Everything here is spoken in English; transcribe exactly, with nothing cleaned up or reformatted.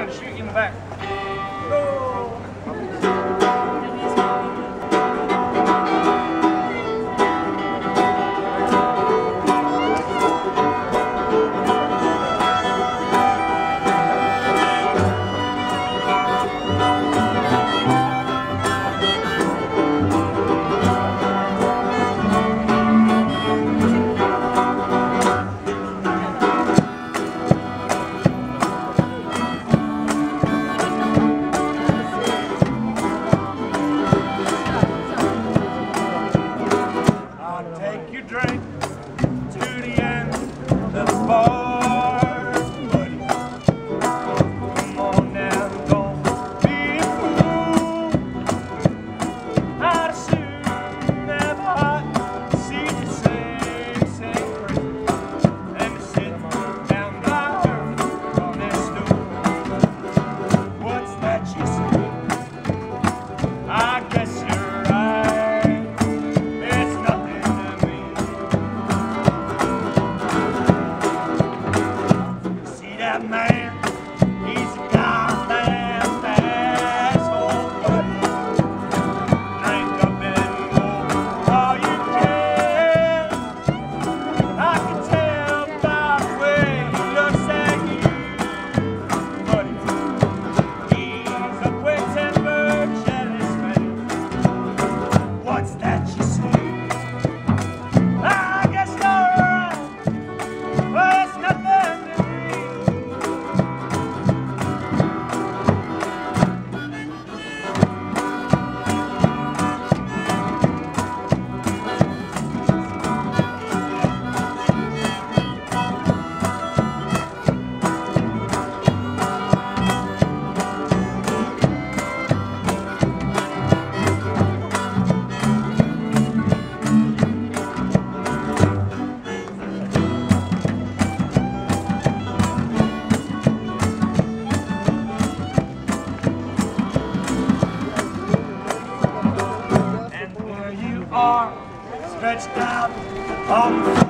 around and shoot you in the back. Go! Take your drink to the end of the bar, buddy. Come on now, don't be a fool. I'd as soon have a hot seat to sing, sing free, and to sit down by her on that stool. What's that you say? I guess you're right. That man, he's a goddamn asshole, buddy. Drink up and go all you can. I can tell by the way he looks at you, buddy. He's a quick-tempered, jealous man. What's that you say? I guess you're right. Well, it's nothing to me. Are stretched out on the